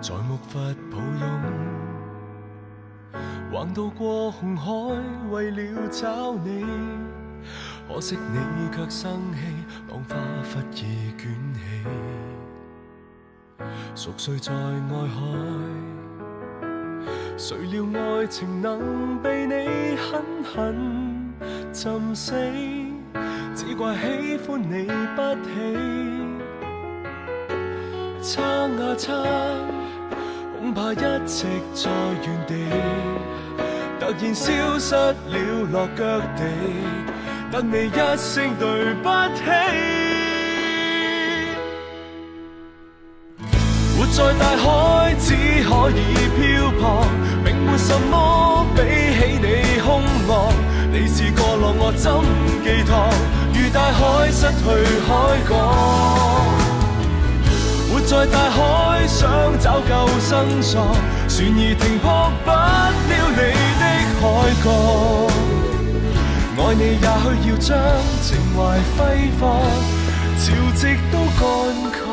再沒法抱擁，橫渡過紅海，為了找你。可惜你卻生氣，浪花忽已捲起，熟睡在愛海。誰料愛情能被你狠狠浸死，只怪喜歡你不起。撐啊撐，恐怕一直在原地，突然消失了落腳地，等你一聲對不起。活在大海只可以漂泊，並沒什麼比起你兇惡。你是個浪，我怎寄託？如大海失去海角，活在大海想找救生索，船兒停泊不了你的海角。愛你也許要將情懷揮霍，潮汐都乾涸。